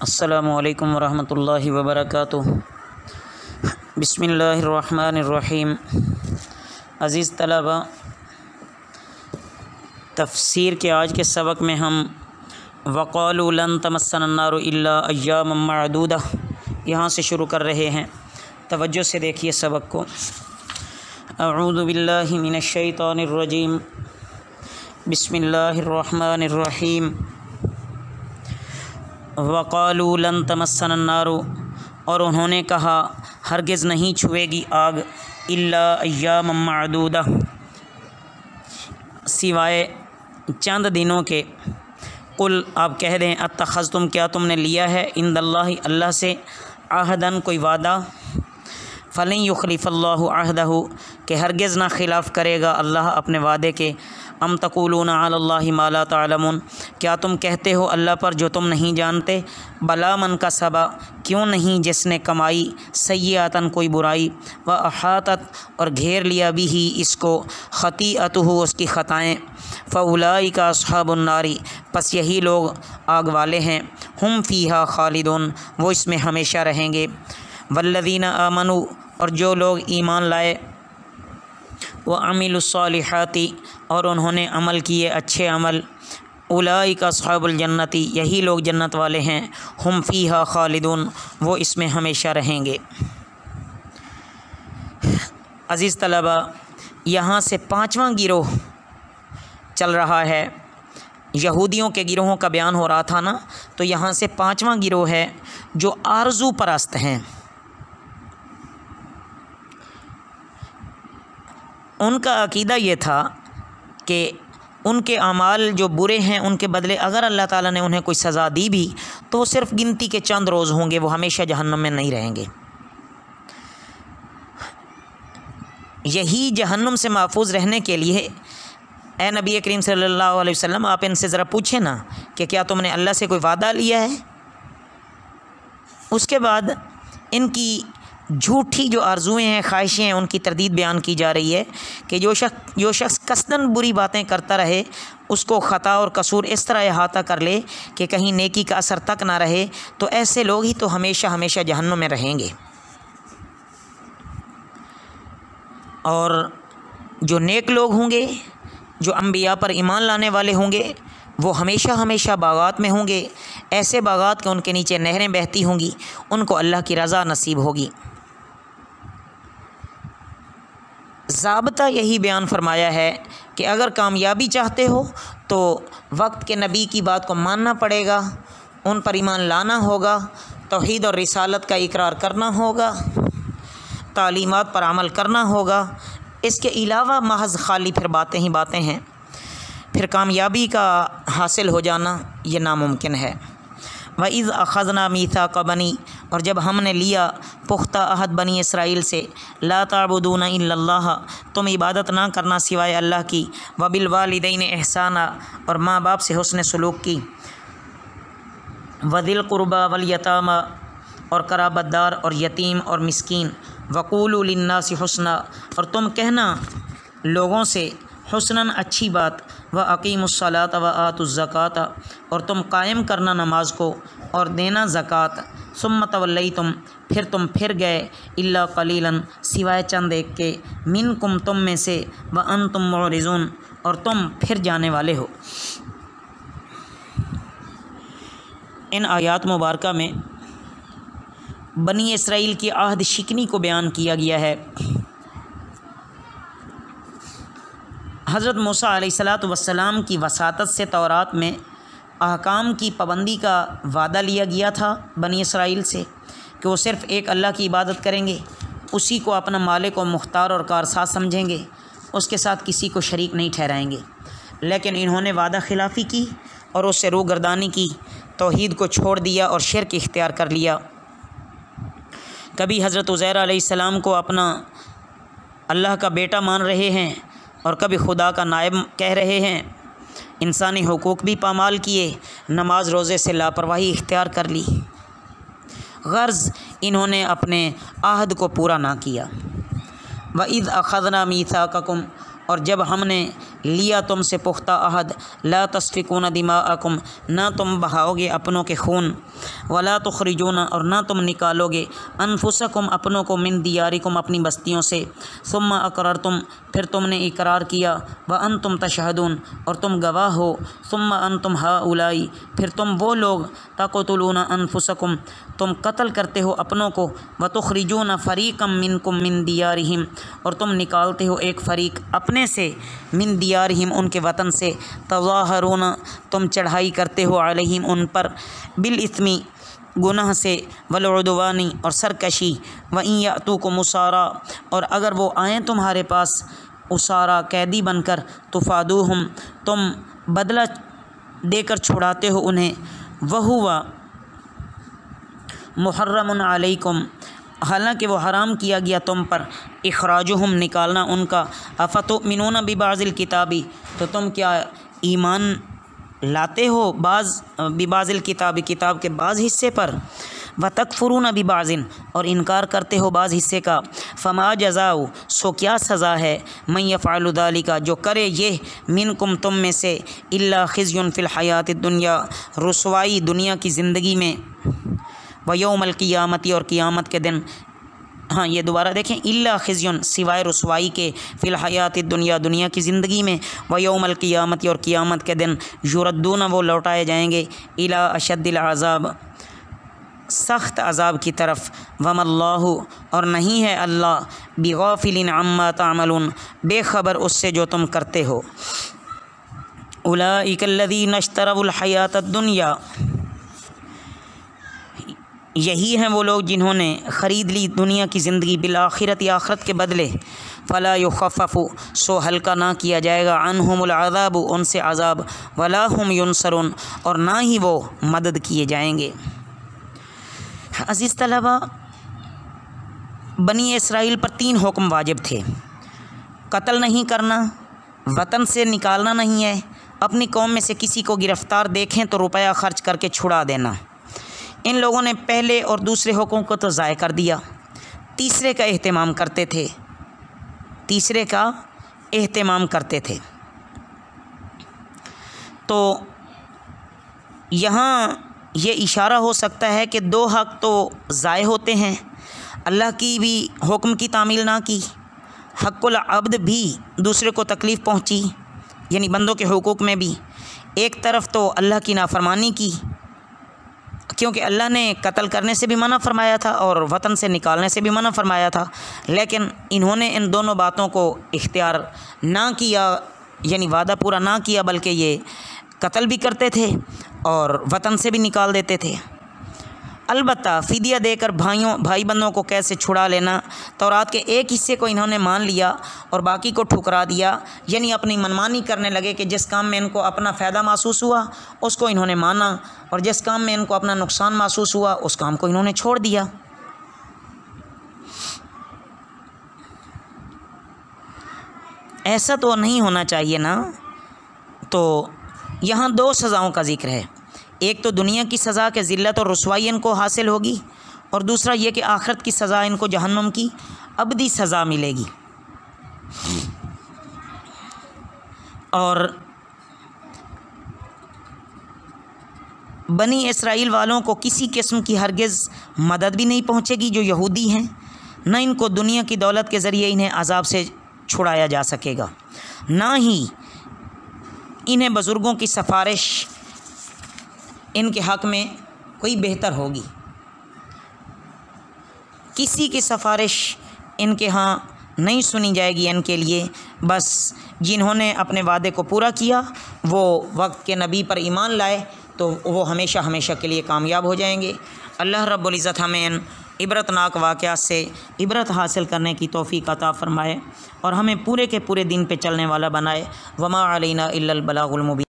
السلام علیکم ورحمۃ اللہ وبرکاتہ۔ بسم اللہ الرحمن الرحیم۔ عزیز طلباء، تفسیر کے آج کے سبق میں ہم وقالوا لن تمسنا النار الا ایاما معدودہ یہاں سے شروع کر رہے ہیں۔ توجہ سے دیکھیے سبق کو۔ اعوذ باللہ من الشیطان الرجیم، بسم اللہ الرحمن الرحیم۔ وقالوا لن تمسنا النار، اور انہوں نے کہا ہرگز نہیں چھوئے گی آگ، الا ایاما معدودہ سوائے چند دنوں کے۔ قل آپ کہہ دیں اتخذتم کیا تم نے لیا ہے عند اللہ اللہ سے عہداً کوئی وعدہ، فلن یخلف اللہ عہدہ کہ ہرگز نہ خلاف کرے گا اللہ اپنے وعدے کے۔ ام تقولون علی اللہ ما لا تعلمون کیا تم کہتے ہو اللہ پر جو تم نہیں جانتے۔ بلا من کسب کیوں نہیں جس نے کمائی سیئاتن کوئی برائی، و احاطت اور گھیر لیا بھی اس کو خطیئتہ اس کی خطائیں، فاولئک اصحاب النار پس یہی لوگ آگ والے ہیں، ہم فیہا خالدون وہ اس میں ہمیشہ رہیں گے۔ والذین آمنوا اور جو لوگ ایمان لائے، وعملوا الصالحات اور انہوں نے عمل کیے اچھے عمل، اولئک اصحاب الجنت یہی لوگ جنت والے ہیں، ہم فیہا خالدون وہ اس میں ہمیشہ رہیں گے۔ عزیز طلباء، یہاں سے پانچواں گروہ چل رہا ہے۔ یہودیوں کے گروہوں کا بیان ہو رہا تھا نا، تو یہاں سے پانچواں گروہ ہے جو آرزو پرست ہیں۔ ان کا عقیدہ یہ تھا کہ ان کے اعمال جو برے ہیں ان کے بدلے اگر اللہ تعالیٰ نے انہیں کوئی سزا دی بھی تو وہ صرف گنتی کے چند روز ہوں گے، وہ ہمیشہ جہنم میں نہیں رہیں گے۔ یہی جہنم سے محفوظ رہنے کے لیے اے نبی کریم صلی اللہ علیہ وسلم آپ ان سے ذرا پوچھیں نا کہ کیا تم نے اللہ سے کوئی وعدہ لیا ہے۔ اس کے بعد ان کی جھوٹی جو آرزوئیں ہیں، خواہشیں ہیں، ان کی تردید بیان کی جا رہی ہے کہ جو شخص قصداً بری باتیں کرتا رہے اس کو خطا اور قصور اس طرح احاطہ کر لے کہ کہیں نیکی کا اثر تک نہ رہے، تو ایسے لوگ ہی تو ہمیشہ ہمیشہ جہنم میں رہیں گے۔ اور جو نیک لوگ ہوں گے، جو انبیاء پر ایمان لانے والے ہوں گے، وہ ہمیشہ ہمیشہ باغات میں ہوں گے، ایسے باغات کہ ان کے نیچے نہریں بہتی ہوں گی، ان کو اللہ کی رضا نصیب ہوگی۔ ضابطہ یہی بیان فرمایا ہے کہ اگر کامیابی چاہتے ہو تو وقت کے نبی کی بات کو ماننا پڑے گا، ان پر ایمان لانا ہوگا، توحید اور رسالت کا اقرار کرنا ہوگا، تعلیمات پر عمل کرنا ہوگا۔ اس کے علاوہ محض خالی پھر باتیں ہی باتیں ہیں، پھر کامیابی کا حاصل ہو جانا یہ ناممکن ہے۔ وَإِذْ أَخَذْنَا مِيثَاقَ بَنِي اور جب ہم نے لیا پختہ عہد بنی اسرائیل سے، لا تعبدون الا اللہ تم عبادت نہ کرنا سوائے اللہ کی، وبالوالدین احسانا اور ماں باپ سے حسن سلوک کی، وذی القربى والیتامی اور قرابت دار اور یتیم اور مسکین، وقولوا للناس حسنا اور تم کہنا لوگوں سے حسناً اچھی بات، واقیموا الصلاۃ وآتوا الزکوٰۃ اور تم قائم کرنا نماز کو اور دینا زکوٰۃ، ثم تولیتم پھر تم پھر گئے، الا قلیلا سوائے چند ایک کے، منکم تم میں سے، وانتم معرضون اور تم پھر جانے والے ہو۔ ان آیات مبارکہ میں بنی اسرائیل کی عہد شکنی کو بیان کیا گیا ہے۔ حضرت موسیٰ علیہ السلام کی وساطت سے تورات میں احکام کی پابندی کا وعدہ لیا گیا تھا بنی اسرائیل سے کہ وہ صرف ایک اللہ کی عبادت کریں گے، اسی کو اپنا مالک و مختار اور کارساز سمجھیں گے، اس کے ساتھ کسی کو شریک نہیں ٹھہرائیں گے۔ لیکن انہوں نے وعدہ خلافی کی اور اس سے روگردانی کی، توحید کو چھوڑ دیا اور شرک اختیار کر لیا۔ کبھی حضرت عزیر علیہ السلام کو اپنا اللہ کا بیٹا مان رہے ہیں اور کبھی خدا کا نائب کہہ رہے ہیں، انسانی حقوق بھی پامال کیے، نماز روزے سے لاپرواہی اختیار کر لی، غرض انہوں نے اپنے عہد کو پورا نہ کیا۔ وَإِذْ أَخَذْنَا مِيثَاقَكُمْ اور جب ہم نے लिया तुमसे पुख्ता अहद, ला तस्फिकून दिमाअकुम, ना तुम बहाओगे अपनों के खून, वला तुखरिजून, और ना तुम निकालोगे अनफुसकुम अपनों को, मिन दियारिकुम अपनी बस्तियों से, सुम्मा अकररतुम फिर तुमने इकरार किया, व अंतुम तशहदून और तुम गवाह हो, सुम्मा अंतुम हाउलाई फिर तुम वो लोग, तक़तुलून अनफुसकुम तुम कत्ल करते हो अपनों को, व तुखरिजून फ़रीक़म मिनकुम मिन दियारिहिम और तुम निकालते हो एक फ़रीक अपने से, मिन दियारिहिम उनके वतन से, तज़ाहरून तुम चढ़ाई करते हो अलैहिम उन पर, बिल इस्मी गुनाह से, वल उद्वानी और सरकशी, व इन यातूकुम उसारा और अगर वो आएँ तुम्हारे पास उसारा कैदी बनकर, तुफ़ादूहुम तुम बदला देकर छुड़ाते हो उन्हें, वहुवा मुहर्रमुन अलैकुम हालांकि वो हराम किया गया तुम पर, इखराजुहुम निकालना उनका, अफ़तुमिनून बिबाज़िल किताबी तो तुम क्या ईमान लाते हो बिबाज़िल किताबी किताब के बाज़ हिस्से पर, व तकफ़ुरून बिबाज़िन और इनकार करते हो बाज़ हिस्से का, फ़मा जज़ाउ सो क्या सज़ा है, मन यफ़अलु ज़ालिका जो करे ये, मिनकुम तुम में से, इल्ला ख़िज़्युन फ़िल हयातिद दुनिया रुसवाई दुनिया की ज़िंदगी में, व यौमल क़ियामती और क़ियामत के दिन, हाँ ये दोबारा देखें, इल्ला ख़िज़्युन सिवाय रुसवाई के, फ़िल हयातिद दुनिया दुनिया की ज़िंदगी में, व यौमल क़ियामती और क़ियामत के दिन, युरद्दून वो लौटाए जाएंगे, इला अशद्दिल अज़ाब सख्त अज़ाब की तरफ, वमल्लाहु और नहीं है अल्लाह बिगाफ़िलिन अम्मा तामलून बेखबर उससे जो तुम करते हो, उलाइकल्लज़ीना इश्तरवुल हयातद दुनिया यही हैं वो लोग जिन्होंने ख़रीद ली दुनिया की ज़िंदगी बिल आखिरत आखरत के बदले, फ़ला युख़फ़फ़ु सो हल्का ना किया जाएगा, अन्हुमुल अज़ाबु उनसे अज़ाब, वला हुम युनसरून और ना ही वो मदद किए जाएंगे। अज़ीज़ तलबा, बनी इसराइल पर 3 हुक्म वाजिब थे, कत्ल नहीं करना, वतन से निकालना नहीं है, अपनी कौम में से किसी को गिरफ़्तार देखें तो रुपया ख़र्च करके छुड़ा देना। इन लोगों ने पहले और दूसरे हुक्म को तो ज़ाय कर दिया, तीसरे का एहतमाम करते थे। तो यहाँ ये इशारा हो सकता है कि 2 हक़ तो ज़ाय होते हैं, अल्लाह की भी हुक्म की तामील ना की, हक़्क़ुल अब्द भी दूसरे को तकलीफ़ पहुँची, यानी बंदों के हुकूक में भी, एक तरफ तो अल्लाह की नाफरमानी की, क्योंकि अल्लाह ने कत्ल करने से भी मना फरमाया था और वतन से निकालने से भी मना फरमाया था, लेकिन इन्होंने इन दोनों बातों को इख्तियार ना किया, यानी वादा पूरा ना किया, बल्कि ये कत्ल भी करते थे और वतन से भी निकाल देते थे। अलबत्ता फ़िदिया देकर भाई बंदों को कैसे छुड़ा लेना, तौरात के एक हिस्से को इन्होंने मान लिया और बाकी को ठुकरा दिया, यानी अपनी मनमानी करने लगे कि जिस काम में इनको अपना फ़ायदा महसूस हुआ उसको इन्होंने माना और जिस काम में इनको अपना नुकसान महसूस हुआ उस काम को इन्होंने छोड़ दिया। ऐसा तो नहीं होना चाहिए ना। तो यहाँ 2 सज़ाओं का ज़िक्र है, एक तो दुनिया की सज़ा के ज़िल्लत और रुसवाई इनको हासिल होगी और दूसरा ये कि आखिरत की सज़ा इनको जहन्नुम की अबदी सज़ा मिलेगी। और बनी इसराइल वालों को किसी किस्म की हरगिज़ मदद भी नहीं पहुँचेगी जो यहूदी हैं, न इनको दुनिया की दौलत के ज़रिए इन्हें अज़ाब से छुड़ाया जा सकेगा, ना ही इन्हें बुज़ुर्गों की सिफारिश इनके हक़ में कोई बेहतर होगी। किसी की सिफारिश इनके यहाँ नहीं सुनी जाएगी इनके लिए, बस जिन्होंने अपने वादे को पूरा किया वो वक्त के नबी पर ईमान लाए तो वो हमेशा हमेशा के लिए कामयाब हो जाएंगे। अल्लाह रब्बुल इज़्ज़त हमें इन इबरतनाक वाक़यात से इबरत हासिल करने की तौफ़ीक़ अता फ़रमाए और हमें पूरे के पूरे दिन पे चलने वाला बनाए। वमा अलैना इल्लल बलागुल मुबीन।